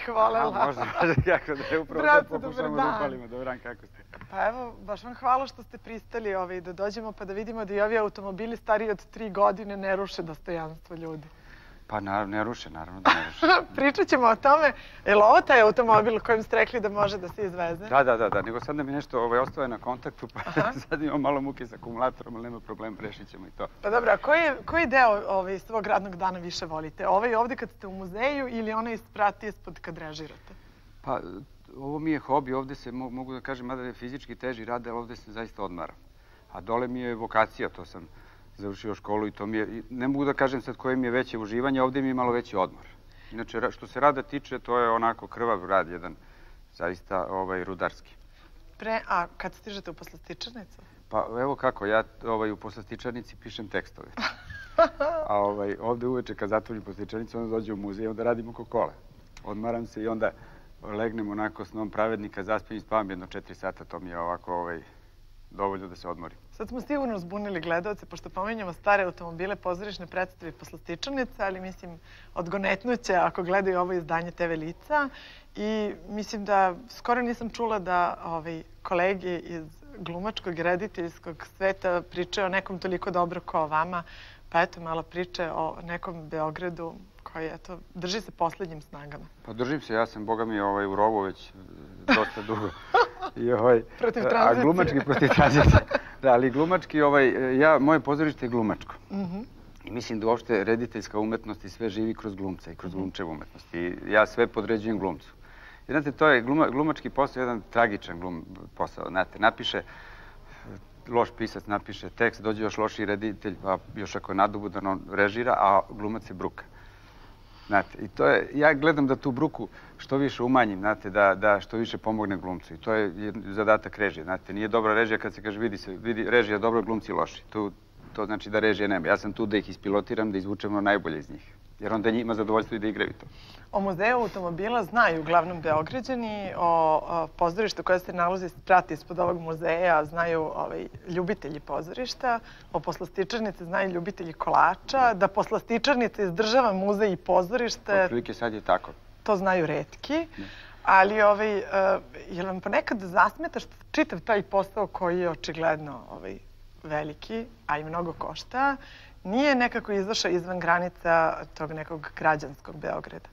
bih volela. Možda, kako da je upravo da pokušamo da upalimo. Dobar dan, kako ste? Pa evo, baš vam hvala što ste pristali da dođemo pa da vidimo da i ovi automobili stariji od 3 godine ne ruše dostojanstvo ljudi. Pa ne ruše, naravno da ne ruše. Pričat ćemo o tome. Je li ovo taj automobil kojim ste rekli da može da se izveze? Da. Nego sad da mi nešto ostaje na kontaktu, pa sad imamo malo muke s akumulatorom, ali nema problem, rešit ćemo i to. Pa dobro, a koji deo svog radnog dana više volite? Ovaj ovde kad ste u muzeju ili onaj sprati ispod kad režirate? Pa, ovo mi je hobi, ovde se mogu da kažem, mada je fizički teži rad, ali ovde se zaista odmaram. A dole mi je vokacija, to sam završio školu i to mi je, ne mogu da kažem sad koje mi je veće uživanje, ovde mi je malo veći odmor. Inače, što se rada tiče, to je onako krvav rad, jedan zaista rudarski. A kad stižete u poslastičarnicu? Pa evo kako, ja u poslastičarnici pišem tekstove. A ovde uveče kad zatvorim poslastičarnicu, onda dođem u muzej i onda radim oko kola. Odmaram se i onda legnem onako snom pravednika, zaspijem i spavam jedno 4 sata, to mi je ovako dovoljno da se odmorim. Sad smo sigurno zbunili gledalce, pošto pominjamo stare automobile, pozorišne predstave i poslastičarnice, ali mislim odgonetnuće ako gledaju ovo izdanje TV Lica. I mislim da skoro nisam čula da kolege iz glumačkog i rediteljskog sveta pričaju o nekom toliko dobro kao vama. Pa eto, malo priče o nekom Beogradu koji, eto, drži se poslednjim snagama. Pa držim se, ja sam, boga mi, u rovu već dosta dugo. Protiv tranzicije. A glumački protiv tranzicije. Da, ali glumački, moje pozorište je glumačko. I mislim da uopšte rediteljska umetnost i sve živi kroz glumca i kroz glumčevu umetnost. I ja sve podređujem glumcu. I znate, to je glumački posao, jedan tragičan posao. Znate, loš pisac napiše tekst, dođe još loši reditelj, pa još ako je nadobudan, on režira, a glumac se bruka. Znate, i to je, ja gledam da tu bruku što više umanjim, znate, da što više pomogne glumcu. I to je zadatak režije, znate, nije dobra režija kad se kaže vidi režija dobro, glumci loši. To znači da režije nema. Ja sam tu da ih ispilotiram, da izvučemo najbolje iz njih. Jer onda njima zadovoljstvo i da igraju to. O muzeju automobila znaju uglavnom Beograđani, o pozorištu koje se nalazi sprati ispod ovog muzeja znaju ljubitelji pozorišta, o poslastičarnici znaju ljubitelji kolača, da poslastičarnica izdržava muzej i pozorište. Otprilike sad je tako. To znaju retki, ali je li vam ponekad zasmeta što čitav taj posao koji je očigledno veliki, a i mnogo košta, nije nekako izašao izvan granica tog nekog građanskog Beograda?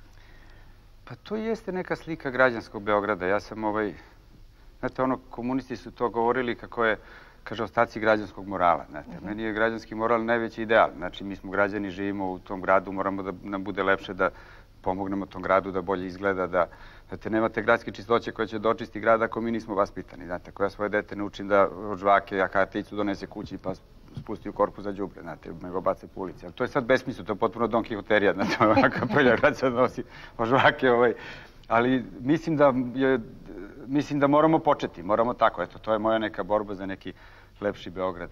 Pa to jeste neka slika građanskog Beograda. Ja sam, znate, komunisti su to govorili kako je, kaže, ostaci građanskog morala. Znate, meni je građanski moral najveći ideal. Znači, mi smo građani, živimo u tom gradu, moramo da nam bude lepše da pomognemo tom gradu, da bolje izgleda, da nemate gradske čistoće koje će dočisti grad ako mi nismo vaspitani. Znate, ako ja svoje dete naučim da od žvake jakaticu donese kući pa spusti u korpu za đubre, znate, nego bace po ulici. Ali to je sad besmislo, to je potpuno Don Kihoterija, znate, ovaka prlja grad sad nosi od žvake, ali mislim da moramo početi, moramo tako, eto, to je moja neka borba za neki lepši Beograd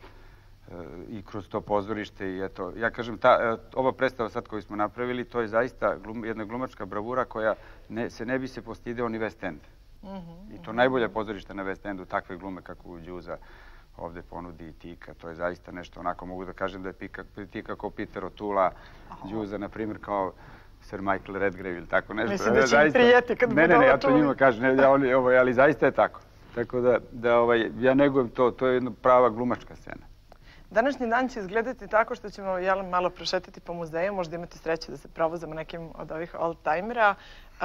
i kroz to pozorište i eto, ja kažem, ova predstava sad koju smo napravili, to je zaista jedna glumačka bravura koja se ne bi se postideo ni West End. I to najbolja pozorišta na West Endu, takve glume kako Đuza ovde ponudi i Tika, to je zaista nešto onako, mogu da kažem da je Tika kao Peter O'Toola, Đuza, na primjer, kao Sir Michael Redgrave ili tako nešto. Mislim da će im prijeti kad budu ovo čuli. Ne, ja to njima kažem, ali zaista je tako. Tako da ja negujem to, to je jedna prava glumačka scena. Današnji dan će izgledati tako što ćemo malo prošetati po muzeju, možda imati sreće da se provozamo nekim od ovih old-timera,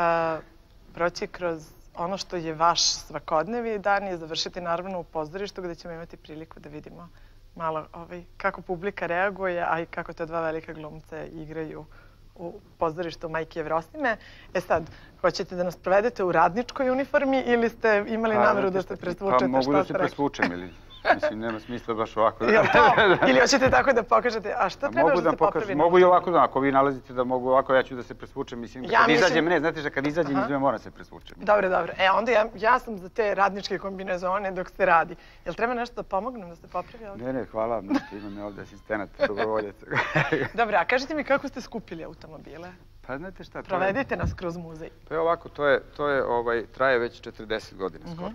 proći kroz ono što je vaš svakodnevi dan i završiti naravno u pozorištu gde ćemo imati priliku da vidimo malo kako publika reaguje, a i kako te dva velika glumca igraju u pozorištu Majke Jevrosime. Sad, hoćete da nas provedete u radničkoj uniformi ili ste imali nameru da se presvučete? Pa mogu da se presvučem ili... Mislim, nema smisla baš ovako. Ili hoćete tako da pokažete, a šta treba još da se popravi? Mogu i ovako, ako vi nalazite da mogu ovako, ja ću da se presvučem. Mislim, kad izađem, ne, znate što, kad izađem iz me moram se presvučem. Dobro. Onda ja sam za te radničke kombinezone dok se radi. Jel treba nešto da pomognem da se popravi ovdje? Ne, hvala. Imam ovdje asistenata, dobrovoljaca. Dobro, a kažete mi kako ste skupili automobile? Pa znate šta, provedite nas kroz muzej. To je ovako, traje već 40 godina skoro.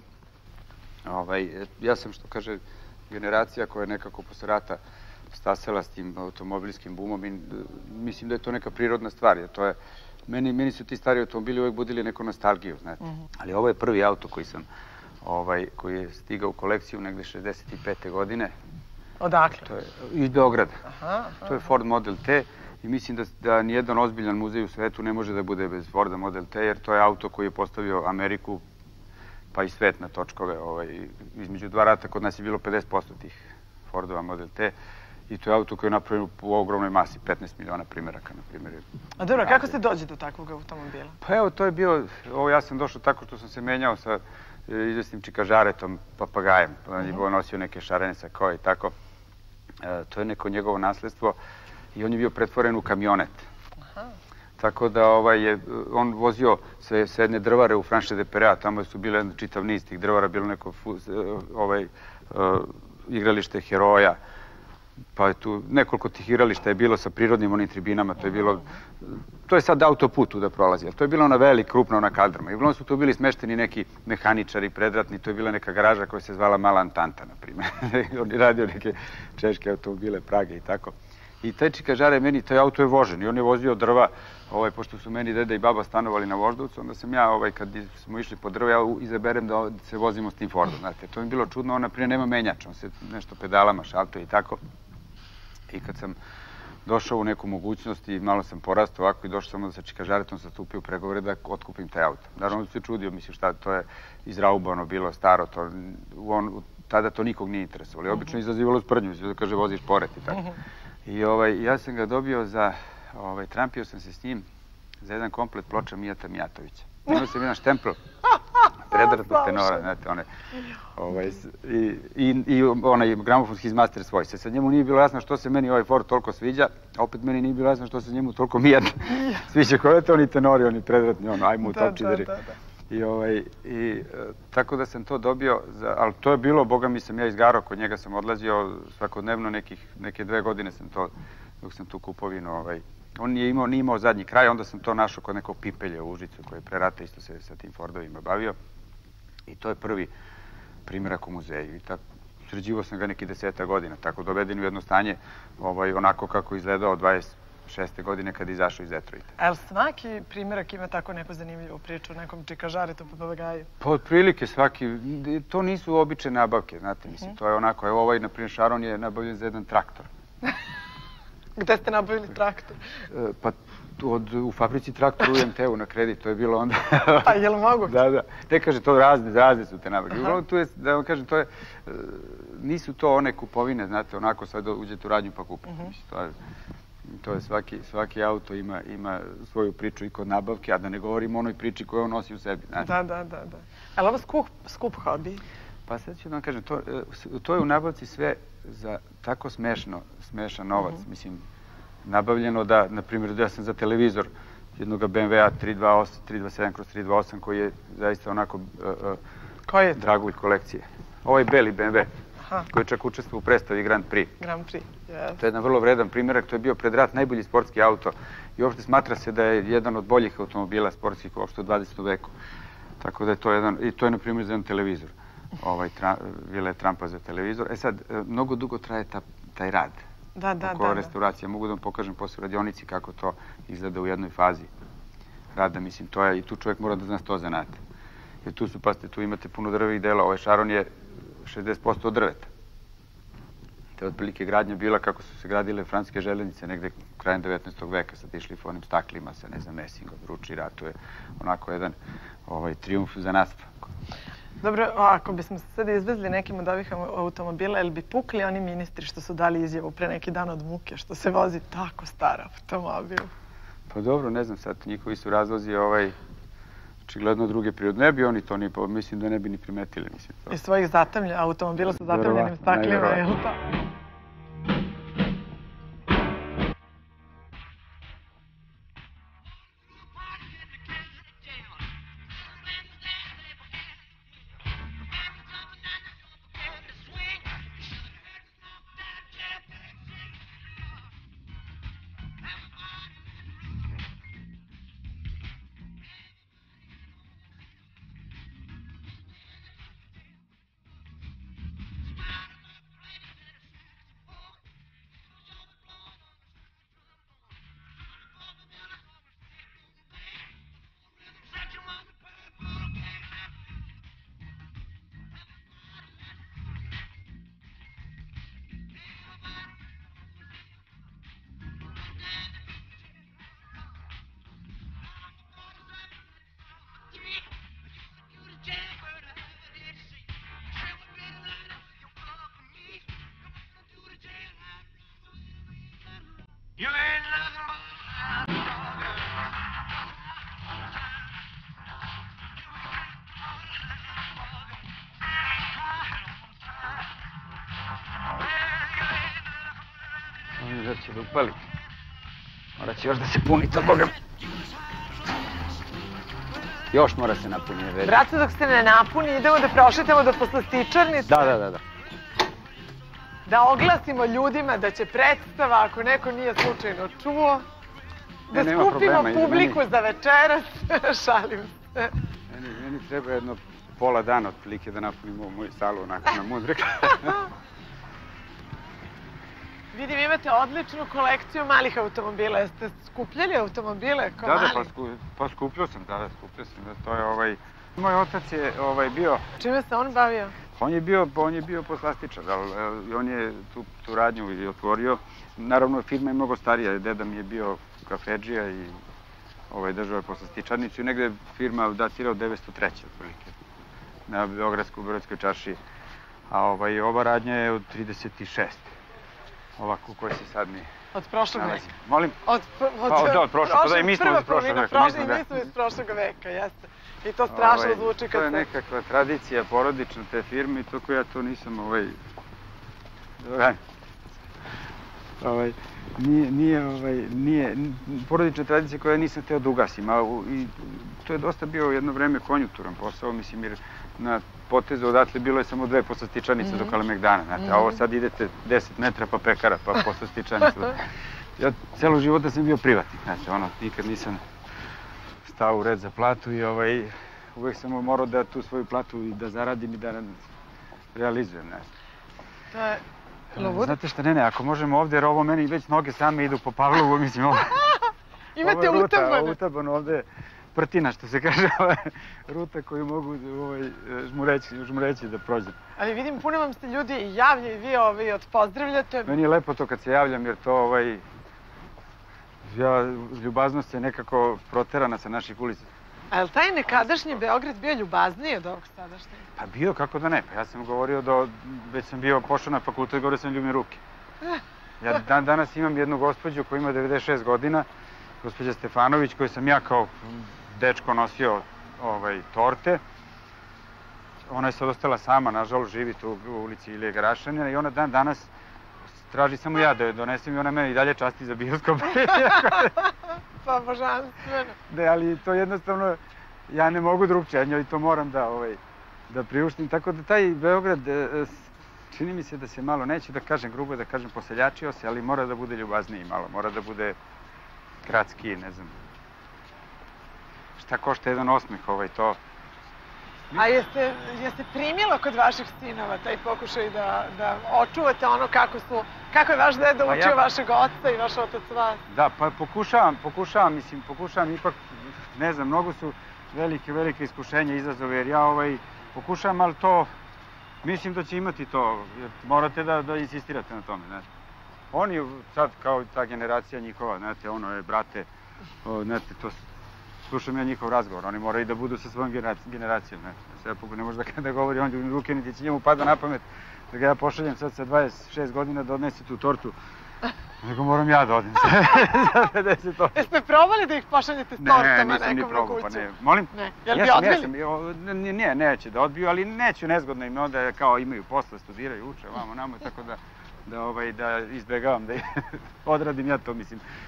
Ja sam, što kaže, generacija koja je nekako posle rata stasala s tim automobilskim bumom i mislim da je to neka prirodna stvar, jer to je Meni su ti stari automobili uvek budili neku nostalgiju, znate. Ali ovo je prvi auto koji je stigao u kolekciju negde 65. godine. Odakle? Iz Beograda. To je Ford Model T i mislim da nijedan ozbiljan muzej u svetu ne može da bude bez Forda Model T, jer to je auto koji je postavio Ameriku pa i svet na točkove. Između dva rata kod nas je bilo 50% tih Fordova Model T i to je auto koji je napravljeno u ogromnoj masi, 15 miliona primjeraka, na primjer. A dobro, kako se dođe do takvog automobila? Pa evo, to je bio, ja sam došao tako što sam se menjao sa izvesnim čikažaretom, papagajem. On je nosio neke šarene sa koje i tako. To je neko njegovo nasledstvo i on je bio pretvoren u kamionet. Tako da je on vozio sa jedne drvare u Franche de Perea, tamo su bile čitav niz tih drvara, bilo neko igralište heroja, pa je tu nekoliko tih igrališta je bilo sa prirodnim onim tribinama, to je sad autoput tu da prolazi, ali to je bila ona velika, krupna ona kaldrma. I uglavnom su tu bili smešteni neki mehaničari predratni, to je bila neka garaža koja se zvala Mala Antanta, na primjer. On je radio neke češke automobile, Prage i tako. I taj čikažare meni, taj auto je vožen i on je vozio drva, pošto su meni deda i baba stanovali na Voždovcu, onda sam ja, kad smo išli po drvo, ja izaberem da se vozimo s tim Fordom, znate. To mi je bilo čudno, on naprijed nema menjač, on se nešto pedalama šaltuje i tako. I kad sam došao u neku mogućnost i malo sam porastao ovako i došao sam da sa čikažaretom sam stupio u pregovore da otkupim taj auto. Naravno se čudio, mislim šta, to je izraubano, bilo staro, tada to nikog nije interesovalo. I obično izazivalo sprdnju, da kaže voziš pored i tako. I ja sam ga dobio trampio sam se s njim za jedan komplet ploča Mijata Mijatovića. Imao sam jedan štempel predratnog tenora, znate, i onaj gramofonski iz Master Voice. Sad njemu nije bilo jasno što se meni ovaj Ford toliko sviđa, a opet meni nije bilo jasno što se njemu toliko Mijat sviđa. Koje to oni tenori, oni predratni, ajmo u topčideri. I tako da sam to dobio, ali to je bilo, boga mi sam ja izgarao, kod njega sam odlazio svakodnevno neke 2 godine sam to, dok sam tu kupovinu, on nije imao zadnji kraj, onda sam to našao kod nekog Pipelja u Užicu koji je pre rata isto se sa tim Fordovima bavio i to je prvi primjerak u muzeju i sređivao sam ga neki 10 godina, tako doveden u jedno stanje onako kako izgledao 26. godine kad je izašao iz Detroita. A li svaki primjerak ima tako neku zanimljivu priču o nekom čikažaretu po papagaju? Pa otprilike svaki, to nisu obične nabavke, znate, mislim, to je onako, evo ovaj, na primjer, Šaron je nabavljen za jedan traktor. Gde ste nabavili traktor? Pa u fabrici traktor u UMT-u na kredit, to je bilo onda... A je li moguće? Da. Ne kaže, to razne su te nabavke. Uglavnom tu je, da vam kažem, nisu to one kupovine, znate, onako sad uđete u radnju pa kupite. To je svaki auto ima svoju priču i kod nabavke, a da ne govorimo o onoj priči koju on nosi u sebi. Da. Ali ovo skup hobi? Pa sad ću da vam kažem, to je u nabavci sve za tako smešan novac. Mislim, nabavljeno da, na primjer, ja sam za televizor jednog BMW-a 327/328 koji je zaista onako dragulj kolekcije. Ovo je beli BMW koji je čak učestvovao u predstavi Grand Prix. Grand Prix, jes. To je jedan vrlo vredan primjerak, to je bio pred rat najbolji sportski auto i uopšte smatra se da je jedan od boljih automobila sportskih uopšte u 20. veku. Tako da je to jedan, i to je na primjer za jedan televizor. Vila je Trumpa za televizor. E sad, mnogo dugo traje taj rad. Oko restauracije. Mogu da vam pokažem posle radionici kako to izgleda u jednoj fazi rada. Mislim, to je, i tu čovjek mora da zna 100 zanata. Jer tu su, pazite, tu imate puno drvenih dela. Ovaj Šaron je 60% od drveta. To je otprilike gradnja bila kako su se gradile francuske železnice negde krajem 19. veka. Sad išli onim staklima sa, ne znam, Messingom, ruči rat. To je onako jedan trijumf za nas. Dobro, ako bismo se sad izvezli nekim od ovih automobila, ili bi pukli oni ministri što su dali izjavu pre neki dan od muke, što se vozi tako star automobil? Pa dobro, ne znam sad, njihovi su razlozi očigledno druge prirode. Ne bi oni to ni, mislim da ne bi ni primetili. I svojih automobila sa zatamljenim staklima, je li to? morat će da upali. Morat će još da se puni to, boga. Još mora se napuni. Brate, dok se ne napuni, idemo da prošetamo do poslastičarnice. Da. Da oglasimo ljudima da će predstava, ako neko nije slučajno čuo, da skupimo publiku za večeras. Šalim se. Meni treba jedno pola dana otprilike da napunimo moju salu onako na Mudrek. Vidim, imate odličnu kolekciju malih automobila. Jeste skupljali automobile kao mali? Pa skupljao sam. To je moj otac je bio... Čime se on bavio? On je bio poslastičar, ali on je tu radnju i otvorio. Naravno, firma je mnogo starija. Deda mi je bio kafedžija i držao je poslastičarnicu i negde firma datira od 903. otprilike na Beogradskoj čaršiji. A ova radnja je od 36. Ovako u kojoj se sad mi... Od prošlog veka. Molim? Od prošlog, pa da i mi smo iz prošlog veka. I mi smo iz prošlog veka, jeste. I to strašno zvuči kad se... To je nekakva tradicija porodična te firme i toko ja to nisam nije porodična tradicija koja nisam hteo da ugasim. I to je dosta bio jedno vreme konjunkturan posao, mislim, jer na potezu odatle bilo je samo 2 poslastičarnice do Kalemegdana, znate, a ovo sad idete 10 metra pa pekara, pa poslastičarnica. Ja celo života sam bio privatnik, znači, nikad nisam stao u red za platu i uvek sam morao da tu svoju platu i da zaradim i da realizujem, znači. To je ludo. Znate šta, ne, ako možemo ovde, jer ovo meni već noge same idu po Pavlovu, mislim, ovo... Imate utabano. Utabano ovde, prtina, što se kaže, ruta koju mogu žmureći da prođem. Ali vidim, puno vam se ljudi javljaju i vi odpozdravljate. Meni je lepo to kad se javljam, jer to ljubaznost je nekako proterana sa naših ulica. A je li taj nekadašnji Beograd bio ljubazniji od ovog sadašnjeg? Pa bio, kako da ne. Pa ja sam govorio već sam bio pošao na fakultet, govorio sam ljubim ruke. Ja danas imam jednu gospođu koja ima 96 godina, gospođa Stefanović, koju sam ja kao dečko nosio torte. Ona je sad ostala sama, nažalost, živi tu u ulici Ilije Garašanina i ona danas traži samo ja da joj donesem i ona mene i dalje časti za bioskop. Pa božanstveno. Ne, ali to jednostavno, ja ne mogu drugčije, njoj to moram da priuštim. Tako da taj Beograd, čini mi se da se malo, neću da kažem grubo, da kažem poseljačio se, ali mora da bude ljubazniji malo, mora da bude gradski, ne znam. Šta košta jedan osmeh to? A jeste primilo kod vaših sinova taj pokušaj da očuvate ono kako je vaš deda učio vašeg oca i vaš otac vas? Da, pa pokušavam ipak, ne znam, mnogo su velike iskušenja, izazove, jer ja pokušavam, ali to, mislim da će imati to, jer morate da insistirate na tome, znate. Oni sad, kao ta generacija njihova, znate, brate, znate, to slušam ja njihov razgovor, oni moraju da budu sa svojom generacijom, ne može da govori on u ruke, niti će njemu pada na pamet da ga ja pošaljem sad sa 26 godina da odnese tu tortu, nego moram ja da odem za 50 tortu. Jeste probali da ih pošaljete s tortama nekom na kuću? Ne, molim? Ne, jel bi odbili? Ne, neće da odbiju, ali neću, nezgodno im onda kao imaju posla, studiraju, uče, vamo, namo, tako da izbegavam, da odradim ja to,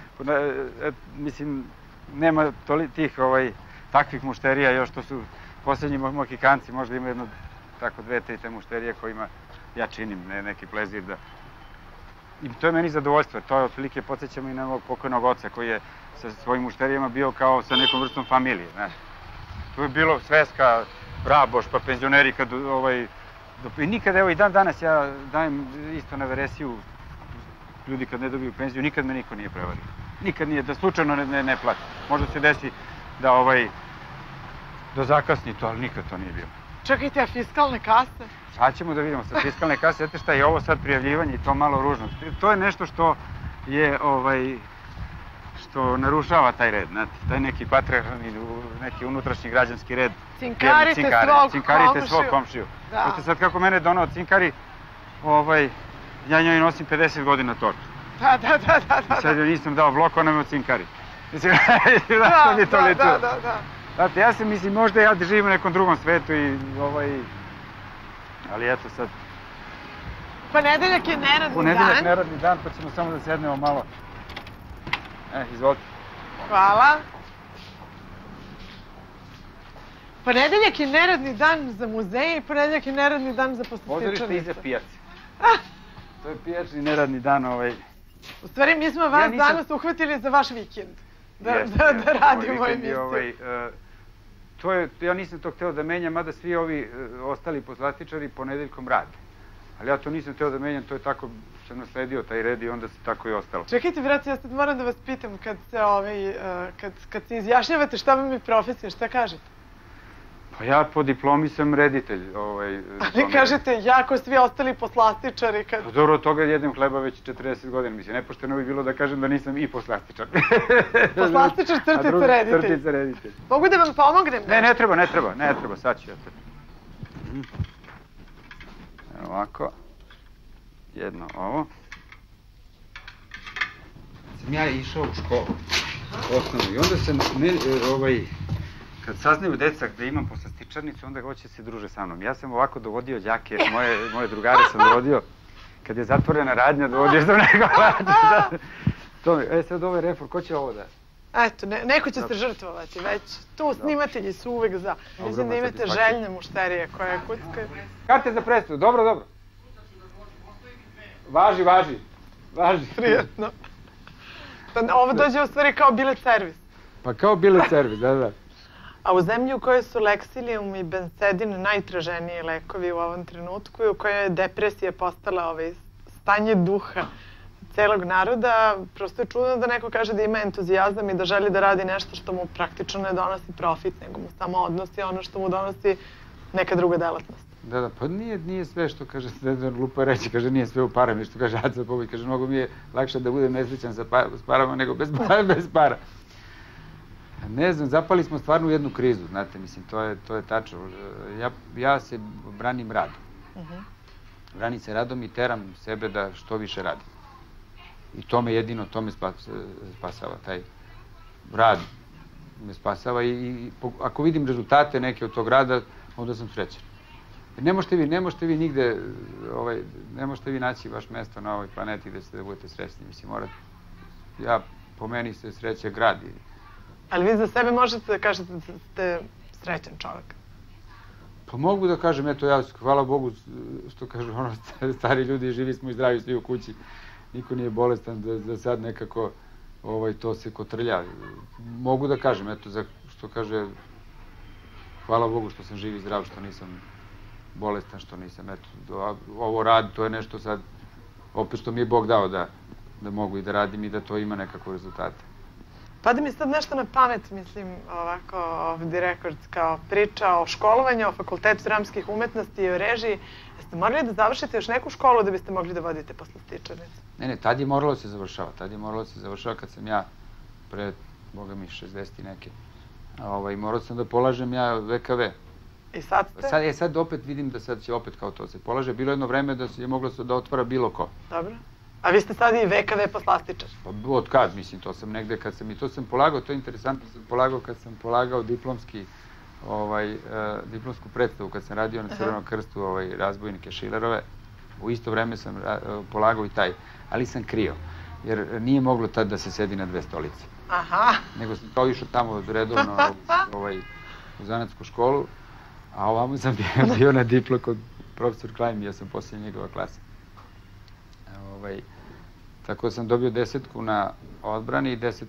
mislim, nema tih takvih mušterija, još to su posljednji Mohikanci, možda ima jedno tako 2-3 te mušterije kojima ja činim neki plezir da... I to je meni zadovoljstvo, to je otprilike podsjećamo i na mog pokojnog oca koji je sa svojim mušterijama bio kao sa nekom vrstom familije, znaš. Tu je bilo sveska, raboš, pa penzioneri kad i nikad, evo i dan danas ja dajem isto na veresiju ljudi kad ne dobiju penziju, nikad me niko nije prevario. Nikad nije, da slučajno ne plati. Možda se desi da zakasni to, ali nikad to nije bilo. Čekajte, a fiskalne kase? Sad ćemo da vidimo sa fiskalne kase. Znate šta je ovo sad prijavljivanje i to malo ružno. To je nešto što je, što narušava taj red, znate. Taj neki patrijarhalni, neki unutrašnji građanski red. Cinkarite svog komšiju. Znate sad kako mene donao cinkari, ja njoj nosim 50 godina tortu. Da. Sad joj nisam dao blok, ona me ocinkari. Mislim, zašto mi to ličilo? Da. Znate, ja se mislim, možda ja živim u nekom drugom svetu i ali eto sad, Ponedeljak je neradni dan. Ponedeljak neradni dan, pa ćemo samo da sednemo malo. Izvolite. Hvala. Ponedeljak je neradni dan za muzeje i ponedeljak je neradni dan za poslastičarnice. Pozorište iza pijace. To je pijačni neradni dan. U stvari, mi smo vas danas uhvatili za vaš vikend. Da radimo emisiju. Ja nisam to hteo da menjam, mada svi ovi ostali poslastičari ponedeljkom rade. Ali ja to nisam hteo da menjam, to je tako, sam nasledio taj red i onda se tako i ostalo. Čekajte, braci, ja sad moram da vas pitam, kad se izjašnjavate šta vam je profesija, šta kažete? Pa ja po diplomi sam reditelj. Ali kažete, jako svi ostali poslastičari kad... Pa dobro, od toga jedem hleba već 40 godina. Mislim, nepošteno bi bilo da kažem da nisam i poslastičar. Poslastičar, crtica, reditelj. Crtica, reditelj. Mogu da vam pomognem? Ne treba, sad ću ja to. Evo ovako. Jedno ovo. Sam ja išao u školu, osnovnu, i onda sam, kad saznaju deca da imam poslastičarnicu, onda hoće se druže sa mnom. Ja sam ovako dovodio đake, moje drugare sam dovodio, kad je zatvorena radnja, dovodio sam neko radnje. Sad ovo je refor, ko će ovo da... Eto, neko će se žrtvovati već. Tu snimatelji su uvek za. Mislim da imate željne mušterije koje kuckaju. Karte za predstavu, dobro. Važi. Prijetno. Ovo dođe u stvari kao bilet servis. Pa kao bilet servis, da. A u zemlji u kojoj su leksilijum i bensedin najtraženiji lekovi u ovom trenutku i u kojoj je depresija postala stanje duha celog naroda, prosto je čudno da neko kaže da ima entuzijazam i da želi da radi nešto što mu praktično ne donosi profit, nego mu samo odnosi ono što mu donosi neka druga delatnost. Da, pa nije sve što kaže, lupa reći, kaže nije sve u parama i što kaže Aca Popović, kaže mnogo mi je lakše da budem nesrećan s parama nego bez para. Ne znam, zapali smo stvarno u jednu krizu, znate, mislim, to je tačno. Ja se branim radom. Branim se radom i teram sebe da što više radim. I to me spasava, taj rad me spasava i ako vidim rezultate neke od tog rada, onda sam srećan. Ne možete vi nigde, ne možete vi naći vaš mesto na ovoj planeti gde ćete da budete srećni. Mislim, po meni se sreća gradi. Ali vi za sebe možete da kažete da ste srećan čovjek? Pa mogu da kažem, eto ja, hvala Bogu, što kažu stari ljudi, živi smo i zdravi svi u kući. Niko nije bolestan da sad nekako to se kotrlja. Mogu da kažem, eto, što kaže, hvala Bogu što sam živ i zdrav, što nisam bolestan, što nisam, eto, ovo rad, to je nešto sad, opet što mi je Bog dao da mogu i da radim i da to ima nekako rezultate. Pada mi sad nešto na pamet, mislim, ovako, ovdje rekord, kao priča o školovanju, o Fakultetu dramskih umetnosti i o režiji. Jeste morali da završite još neku školu da biste mogli da vodite poslastičarnicu? Ne, tad je moralo se završava. Kad sam ja, pre, boga mi, 60 i neke, morao sam da polažem ja VKV. I sad ste? Sad opet vidim da sad će opet kao to se polaže. Bilo jedno vreme da je moglo da otvara bilo ko. Dobro. A vi ste sad i VKV poslastičar? Pa od kad, mislim, to sam negde, kad sam i to sam polagao, to je interesantno, sam polagao kad sam polagao diplomsku predstavu, kad sam radio na Crvenom krstu Razbojnike Šilerove, u isto vreme sam polagao i taj, ali sam krio, jer nije moglo tad da se sedi na dve stolice. Aha. Nego sam kao išao tamo redovno u zanatsku školu, a ovamo sam bio na diplo kod profesor Klajm, ja sam posljednja njegova klasa. Tako da sam dobio 10 na odbrani i 10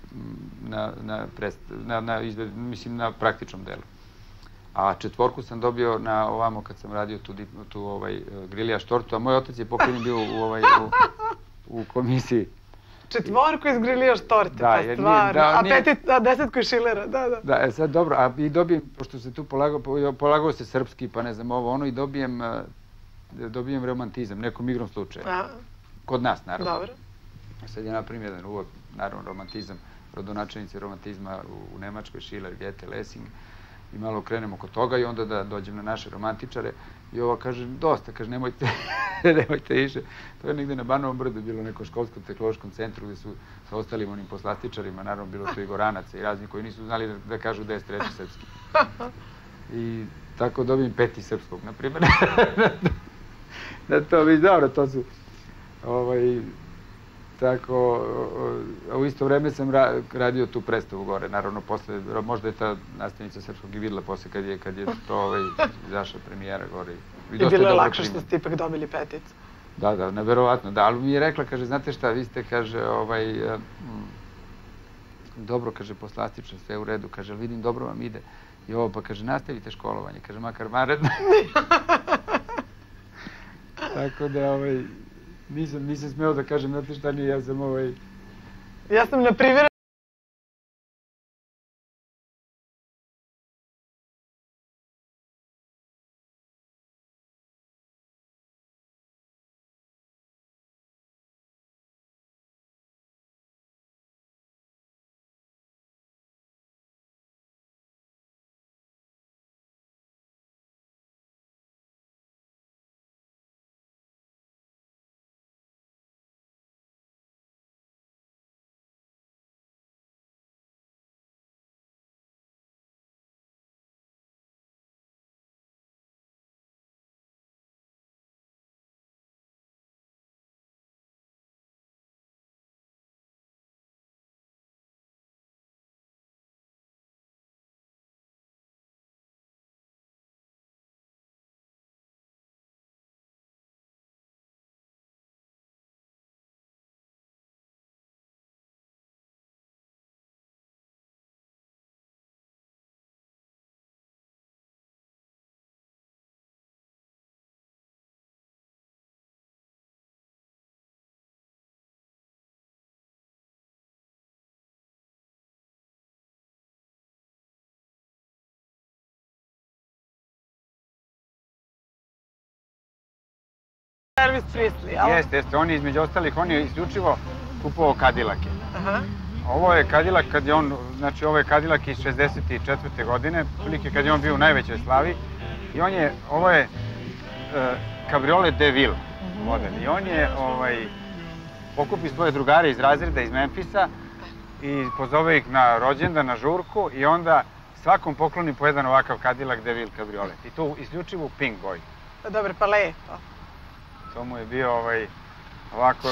na praktičnom delu. A 4 sam dobio na ovamo kad sam radio tu griljaš tortu, a moj otac je pokojni bio u komisiji. 4 iz griljaš torte, pa stvarno, a 10 iz Šilera, da. Da, sad dobro, a i dobijem, pošto se tu polagao se srpski, pa ne znam i dobijem romantizam, nekom igrom slučaja. Kod nas, naravno. Dobro. Sad je napravim jedan uvod, naravno, romantizam, rodonačelnici romantizma u Nemačkoj, Schiller, Goethe, Lessing, i malo krenemo kod toga i onda da dođem na naše romantičare i ova kaže, dosta, kaže, nemojte više. To je negde na Banovom brdu bilo neko školskom tehnološkom centru gde su sa ostalim onim poslastičarima, naravno, bilo su i Goranaca i razni koji nisu znali da kažu da je treći srpski. I tako dobijem 5. srpskog, na primjer. da to već dobro, to su tako, u isto vreme sam radio tu predstavu gore, naravno posle, možda je ta nastavnica srpskog i videla posle kad je to izašla premijera gore. I bilo je lakše što ste ipak dobili peticu. Da, neverovatno, da, ali mi je rekla, kaže, znate šta, vi ste, kaže, dobro, kaže, poslastično, sve u redu, kaže, vidim, dobro vam ide. I ovo, pa kaže, nastavite školovanje, kaže, makar vanredno. Tako da, nisam smeo da kažem, znate šta nije, ja sam Ja sam na privire... Elvis Presley, jel? Jeste, on je između ostalih, on je isključivo kupovao Cadillake. Ovo je Cadillac kad je on, znači ovo je Cadillac iz 64. godine, prilike kad je on bio u najvećoj slavi. I on je, ovo je Cabriolet de Ville model. I on je pokupi svoje drugare iz razreda iz Memfisa i pozove ih na rođendan, na žurku i onda svakom pokloni po jedan ovakav Cadillac de Ville Cabriolet. I to isključivo pink boy. Dobro, pa lepo. To mu je bio ovako...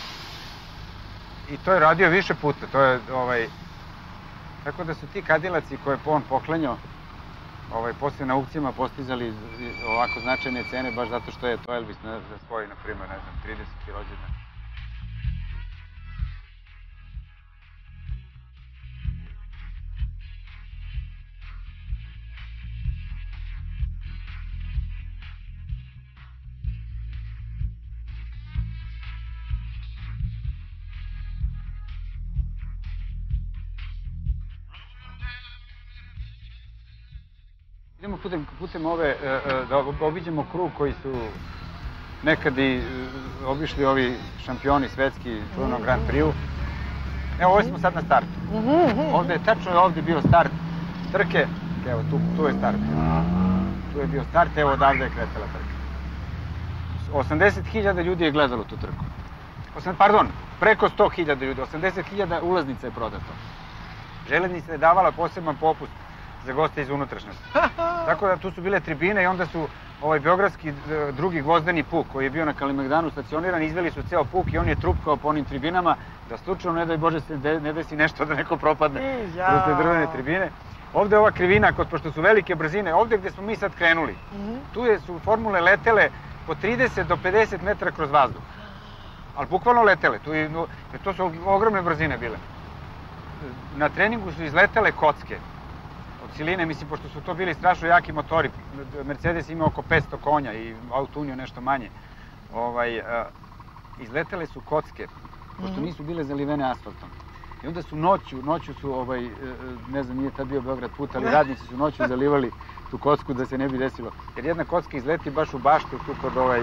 I to je radio više puta, to je tako da su ti Cadillaci koje on poklanjao poslije na aukcijama postizali ovako značajne cene baš zato što je to Elvis za svoj, na primjer, ne znam, 30. rođendan. Idemo putem da obiđemo krug koji su nekad i obišli ovi šampioni svetski u čuvenom Grand Prix-u. Evo, ovdje smo sad na startu. Ovdje je tačno bio start trke. Evo, tu je start. Tu je bio start, evo odavde je kretala trka. 80.000 ljudi je gledalo tu trku. Pardon, preko 100.000 ljudi, 80.000 ulaznica je prodato. Železnica je davala poseban popust za goste iz unutrašnjosti. Tako da tu su bile tribine i onda su beogradski drugi gvozdeni puk koji je bio na Kalemegdanu stacioniran, izveli su ceo puk i on je trupkao po onim tribinama da slučajno, ne daj Bože, ne desi nešto da neko propadne kroz te drvene tribine. Ovde je ova krivina, pošto su velike brzine, ovde gde smo mi sad krenuli, tu su formule letele po 30 do 50 metara kroz vazduh. Ali bukvalno letele, to su ogromne brzine bile. Na treningu su izletele kocke od siline, mislim, pošto su to bili strašno jaki motori. Mercedes ima oko 500 konja i Autunio nešto manje. Izletele su kocke, pošto nisu bile zalivene asfaltom. I onda su noću su, ne znam, nije tad bio Beograd put, ali radnici su noću zalivali tu kocku da se ne bi desilo. Jer jedna kocka izleti baš u baštu tu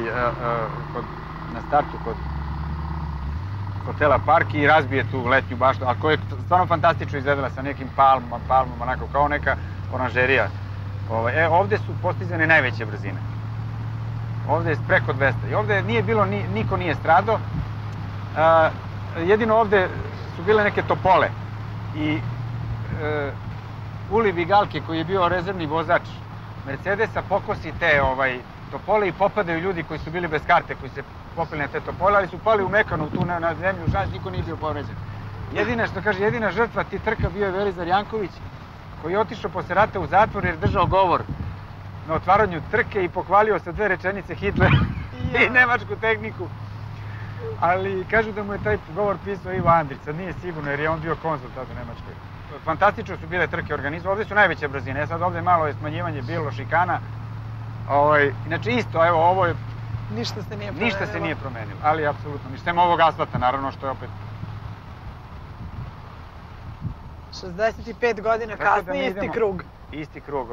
na startu kod hotela Park i razbije tu letnju baštu, ali koja je stvarno fantastično izgledala sa nekim palmama, onako kao neka oranžerija. Ovde su postizane najveće brzine. Ovde je preko 200 i ovde nije bilo, niko nije stradao. Jedino ovde su bile neke topole i Uli Vigalke koji je bio rezervni vozač Mercedesa pokosi te topole i popadaju ljudi koji su bili bez karte, koji se popeli na te topole, ali su pali u mekanu tu na zemlju, žać, niko nije bio povređen. Jedina žrtva ti trka bio je Verizar Janković, koji je otišao posle rata u zatvor jer držao govor na otvaranju trke i pohvalio sa 2 rečenice Hitler i nemačku tehniku. Ali kažu da mu je taj govor pisao Ivo Andrić, sad nije sigurno jer je on bio konzul tada u Nemačkoj. Fantastično su bile trke organizovane, ovdje su najveće brzine, sad ovdje malo je smanjivanje bilo, šikana. Inače isto, evo ovo je... Ništa se nije promenilo, ali apsolutno ništa. Sem ovog asfalta, naravno, što je opet... 65 godina kasnije, isti krug. Isti krug,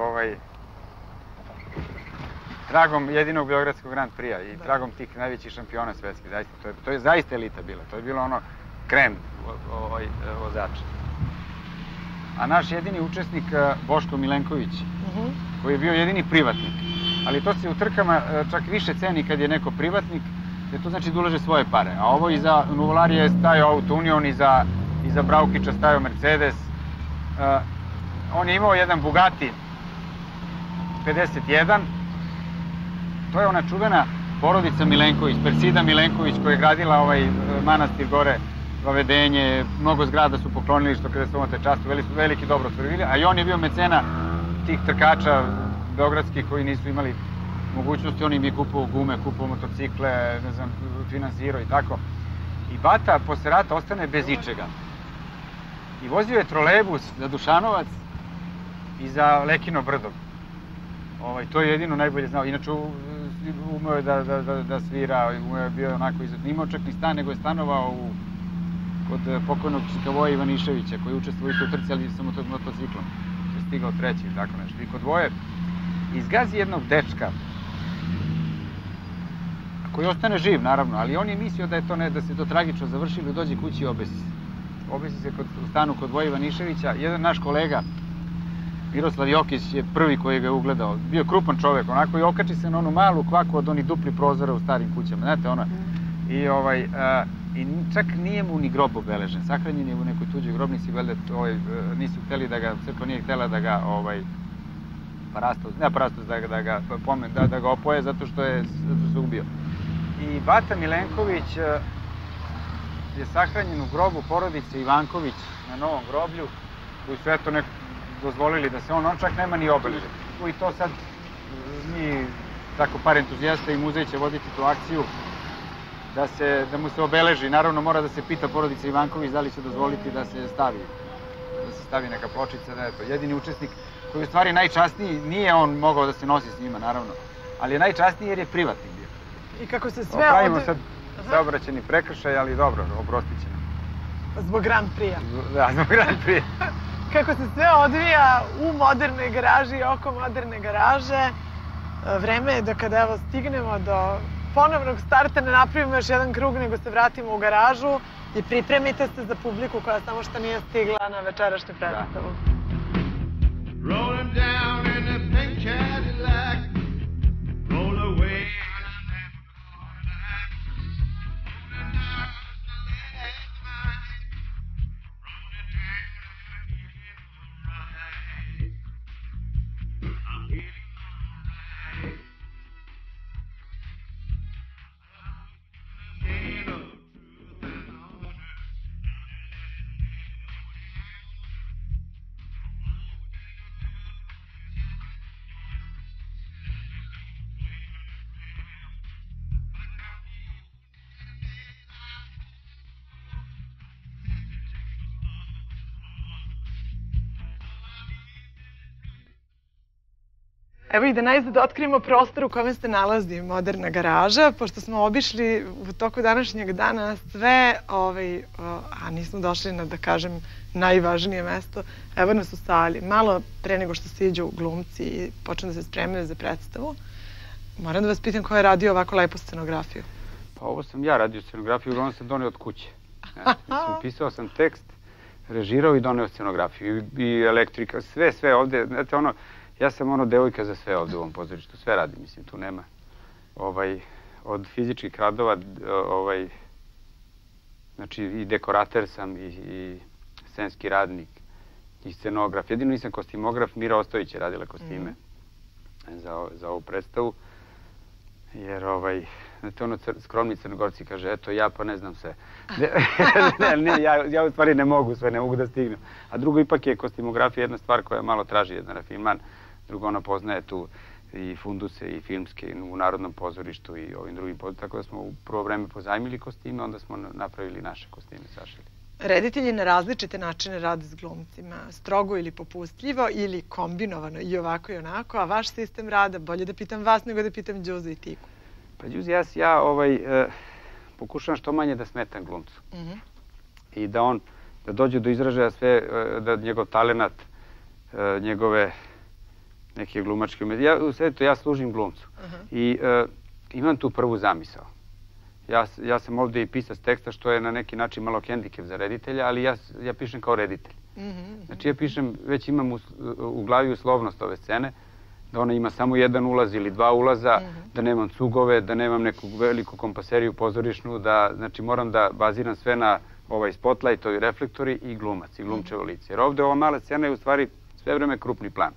tragom jedinog Beogradskog Grand Prix-a i tragom tih najvećih šampiona svetskih, zaista. To je zaista elita bila, to je bilo ono krem vozača. A naš jedini učesnik, Boško Milenković, koji je bio jedini privatnik, ali to se u trkama čak više ceni kad je neko privatnik, jer to znači da ulaže svoje pare. A ovo iza Nuvolarije je stajao Auto Union, iza Braukića stajao Mercedes. On je imao jedan Bugatti 51. To je ona čuvena porodica Milenković, Persida Milenković, koja je gradila ovaj manastir gore, Vavedenje, mnogo zgrada su poklonili što kada su ovom te častu, veliki dobrotvor bili, a i on je bio mecena tih trkača beogradskih koji nisu imali mogućnosti, on im je kupovao gume, kupovao motocikle, ne znam, finansirao i tako. I Bata posle rata ostane bez ičega. I vozio je trolejbus za Dušanovac i za Lekino brdo. To je jedino najbolje znao. Inače, umeo je da svira, umeo je bio onako nije imao čak ni stan, nego je stanovao kod pokojnog Čikavoja Ivaniševića, koji je učestvovao isto u trci, ali sa motociklom. Je stigao treći, tako nešto. I kod dvoje izgazi jednog dečka, koji ostane živ, naravno, ali on je mislio da je to da se to tragično završilo i dođe kući i obesi se. Obesi se u stanu kod Voje Ivaniševića. Jedan naš kolega, Miroslav Jokić, je prvi koji ga je ugledao. Bio krupan čovek, onako, i okači se na onu malu kvaku od onih dupli prozora u starim kućama. Znate, ona. I čak nije mu ni grob obeležen. Sahranjen je u nekoj tuđoj grobnici, valjda nisu hteli da ga, crkva nije htela da ga da ga opoje zato što se ubio. I Bata Milenković je sahranjen u grobu porodice Ivanković na Novom groblju, koji su eto dozvolili da se on čak nema ni obeležen. I to sad mi, tako par entuzijasta i muzej će voditi tu akciju da mu se obeleži. Naravno mora da se pita porodica Ivanković da li će dozvoliti da se stavi neka pločica, da je to jedini učesnik koji je u stvari najčasniji. Nije on mogao da se nosi s njima, naravno, ali je najčasniji jer je privatnik bio. I kako se sve pravimo sad saobraćajni prekršaj, ali dobro, oprostit će nam. Zbog Grand Prix-a. Da, zbog Grand Prix-a. Kako se sve odvija u modernoj garaži i oko moderne garaže, vreme je da kada evo stignemo do ponovnog starta ne napravimo još jedan krug, nego se vratimo u garažu i pripremite se za publiku koja samo što nije stigla na večerašnju predstavu. Evo i da najzad otkrijemo prostor u kome se nalazi moderna garaža, pošto smo obišli u toku današnjeg dana sve, a nismo došli na, da kažem, najvažnije mesto. Evo nas u sali. Malo pre nego što siđu glumci i počnu da se spremaju za predstavu, moram da vas pitam ko je radio ovako lepu scenografiju. Pa ovo sam ja radio scenografiju, uglavnom sam doneo od kuće. Pisao sam tekst, režirao i doneo scenografiju i elektrika, sve ovde, znate ono, ja sam devojka za sve ovde u ovom pozorištu, sve radim, mislim, tu nema. Od fizičkih radova, znači i dekorater sam, i scenski radnik, i scenograf. Jedino nisam kostimograf, Mira Ostojić je radila kostime za ovu predstavu. Jer znate ono skromni Crnogorci kaže, eto ja pa ne znam sve. Ja u stvari ne mogu sve, ne mogu da stignem. A drugo ipak je kostimografija jedna stvar koja malo traži jedan rafinman. Drugo ona poznaje tu i funduse i filmske u Narodnom pozorištu i ovim drugim pozorištima. Tako da smo u prvo vreme pozajmili kostime, onda smo napravili naše kostime, sašili. Reditelji na različite načine rade s glumcima, strogo ili popustljivo ili kombinovano i ovako i onako, a vaš sistem rada, bolje da pitam vas nego da pitam Đuzu i Tiku. Pa Đuzi, ja pokušavam što manje da smetam glumcu. I da dođe do izražaja sve, da njegov talenat, njegove neke glumačke umetnosti. U svetu ja služim glumcu i imam tu prvu zamisao. Ja sam ovdje i pisac teksta, što je na neki način malo hendikep za reditelja, ali ja pišem kao reditelj. Znači ja pišem, već imam u glavi uslovnost ove scene, da ona ima samo jedan ulaz ili dva ulaza, da nemam cugove, da nemam neku veliku kompaseriju pozorišnu, da znači moram da baziram sve na ovaj spotlight, ovi reflektori i glumac i glumčevo lice. Jer ovdje ova mala scena je u stvari sve vreme krupni plan.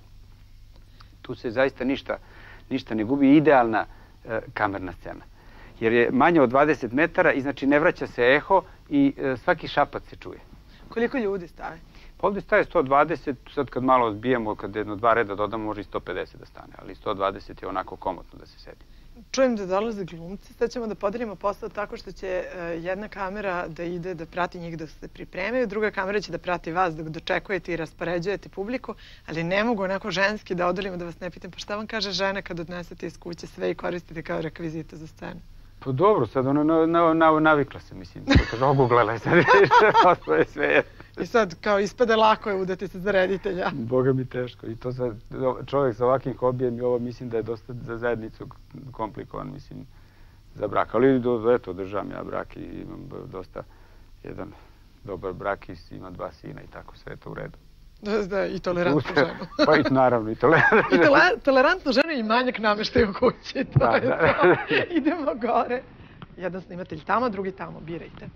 Tu se zaista ništa ne gubi, idealna kamerna scena. Jer je manje od 20 metara i znači ne vraća se eho i svaki šapac se čuje. Koliko ljudi stave? Pa ovdje staje 120, sad kad malo zbijemo, kad jedno dva reda dodamo, može i 150 da stane, ali 120 je onako komotno da se sedi. Čujem da dolaze glumci, sad ćemo da podelimo posao tako što će jedna kamera da ide da prati njih dok se pripremaju, druga kamera će da prati vas dok dočekujete i raspoređujete publiku, ali ne mogu onako ženski da odelimo da vas ne pitam, pa šta vam kaže žena kad odnesete iz kuće sve i koristite kao rekvizite za scenu? Pa dobro, sad ona navikla se, mislim, oguglala je sad više, sve je. I sad, kao ispade lako je udati se za reditelja. Boga mi teško. I to sad, čovjek sa ovakvim hobijem i ovo mislim da je dosta za zajednicu komplikovan, mislim, za brak. Ali eto, držam ja brak i imam dosta jedan dobar brak i ima 2 sina i tako, sve je to u redu. Da, i tolerantnu ženu. Pa i naravno, i tolerantnu ženu. I tolerantnu ženu i manjak nameštaja u kući, to je to. Idemo gore. Jedan snimatelj tamo, drugi tamo, birajte.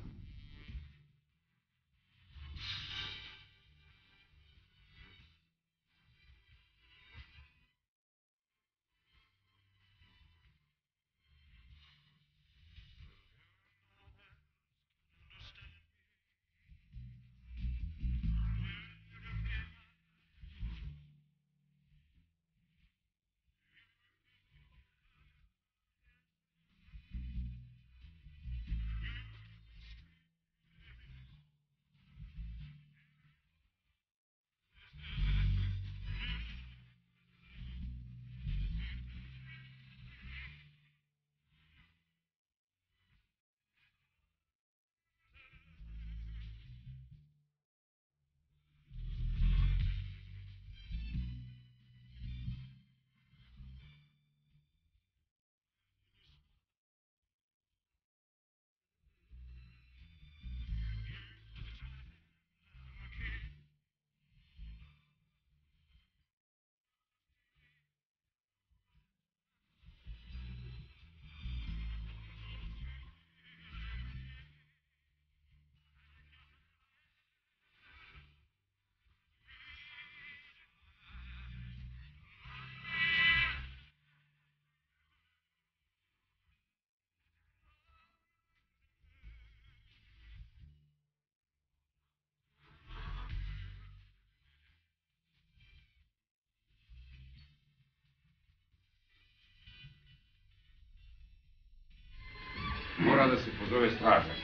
Mora da se pozove straža.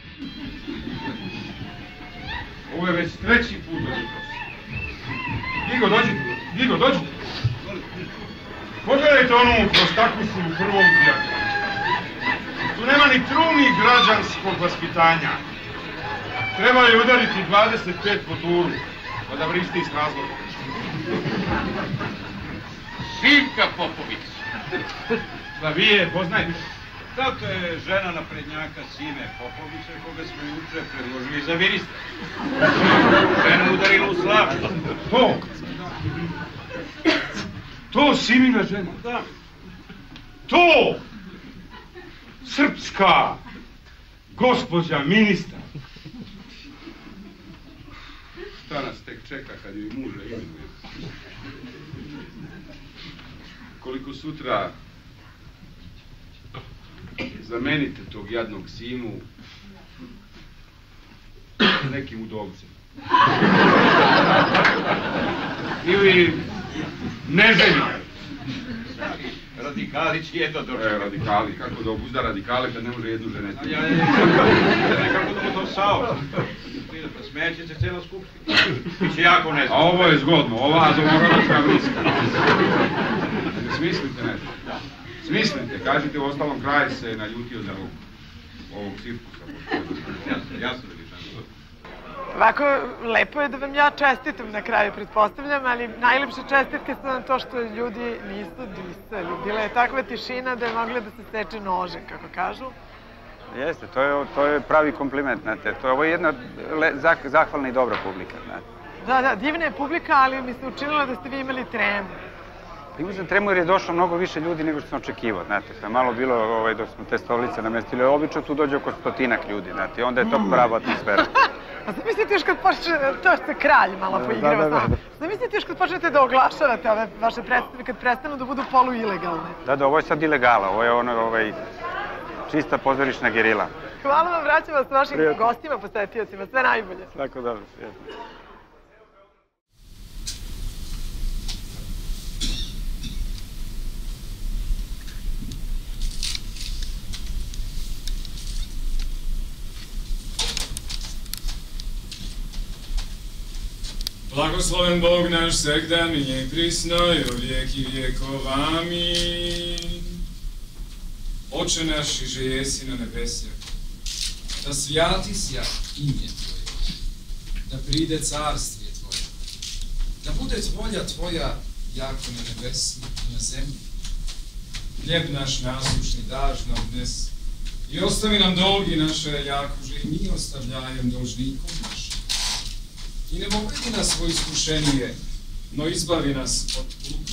Ovo je već 3. put da jutros. Digo, dođite. Pogledajte onu prostakušu u prvom prijatelju. Tu nema ni truni građanskog vaspitanja. Treba je udariti 25 po turu, pa da vrišti iz razloga. Živka Popović. Da vi je poznajete. Da, to je žena naprednjaka Sime Popovića, koga smo juče predložili za ministra. Žena udarila u slavu. To Simina žena? Da. To! Srpska gospođa ministar. Šta nas tek čeka kad joj muža imenuje? Koliko sutra zamenite tog jadnog Simu nekim udovcem. Ili Neželju. Radikali će jedno došli. Radikali, kako da obuzda radikale kad ne može jednu ženeti? Kako da mu to sao? Smeće se cijela skupština. Biće jako nezgodno. A ovo je zgodno, ova domorodačka vriska. Smislite nešto. Smislite, kažite u ostalom kraj se naljutio za ovog cirkusa. Jasno li sam. Ovako, lepo je da vam ja čestitam na kraju, pretpostavljam, ali najlepše čestitke su na to što ljudi nisu disali. Bila je takva tišina da je mogla da se steče nože, kako kažu. Jeste, to je pravi kompliment, znate. Ovo je jedna zahvalna i dobra publika, znate. Da, divna je publika, ali mi se učinilo da ste vi imali tremu. Imao sam tremu jer je došlo mnogo više ljudi nego što sam očekivao, znate. To je malo bilo dok smo te stolice namestili. Obično tu dođe oko 100-ak ljudi, znate. I onda je to prava atmosfera. A zamislite još kad počne, to ste kralj malo poigrava s nama. Zamislite još kad počnete da oglašavate ove vaše predstave, kad prestanu da budu polu-ilegalne. Da, ovo je sad ilegala, ovo je čista pozorišna gerila. Hvala vam, vraćam vas vašim gostima, posetiocima, sve najbolje. Tako dobro, svijetno. Blagosloven Bog naš svegdan i prisno i od vijek i vijekova. Amin. Oče naš iže jesi na nebesjak, da svjati sja ime Tvoje, da pride carstve Tvoje, da bude volja Tvoja jako na nebesi i na zemlji. Hljeb naš nasušni daš nam dnes i ostavi nam dolgi naše jakože i mi ostavljajem dolžnikom našim. I ne povedi nas svoj iskušenije, no izbavi nas od